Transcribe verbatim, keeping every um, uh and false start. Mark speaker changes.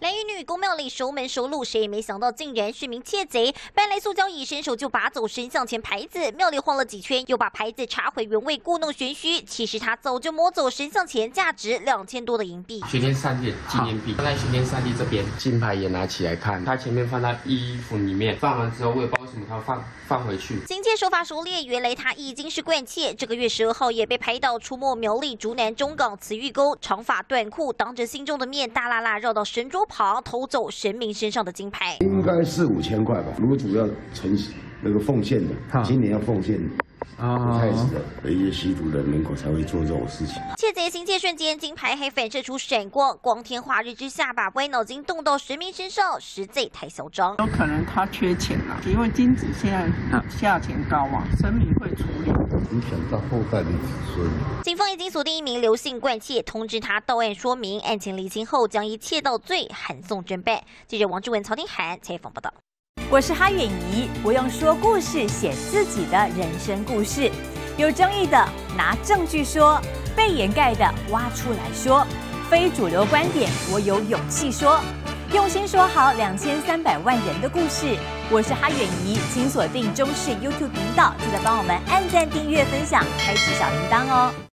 Speaker 1: 蓝屿女公庙里熟门熟路，谁也没想到竟然是名窃贼，搬来塑胶椅，伸手就拔走神像前牌子。庙里晃了几圈，又把牌子插回原位，故弄玄虚。其实他早就摸走神像前价值两千多的银币。
Speaker 2: 玄天上帝纪念币放在玄天上帝这边，金牌也拿起来看，他前面放在衣服里面，放完之后我也不知道为什么他放放回去。
Speaker 1: 警戒手法熟练，原来他已经是惯窃。这个月十二号也被拍到出没苗栗竹南中港慈玉沟，长发短裤，当着信众的面大拉拉绕到神桌旁偷走神明身上的金牌，
Speaker 3: 应该四五千块吧。如果主要诚那个奉献的，今年要奉献不太子的一些吸毒的门口才会做这种事情。
Speaker 1: 窃贼行窃瞬间，金牌还反射出闪光，光天化日之下把歪脑筋动到神明身上，实在太嚣张。
Speaker 4: 有可能他缺钱啊，因为金子现在价钱高啊，神明会处理，
Speaker 3: 影响到后代的子孙。
Speaker 1: 警方已经锁定一名刘姓惯窃，通知他到案说明，案情厘清后将以窃盗罪函送侦办。记者王志文、曹天涵采访报道。
Speaker 5: 我是哈远怡，我用说故事写自己的人生故事，有争议的拿证据说，被掩盖的挖出来说，非主流观点我有勇气说，用心说好两千三百万人的故事。我是哈远怡，请锁定中视 YouTube 频道，记得帮我们按赞、订阅、分享，开启小铃铛哦。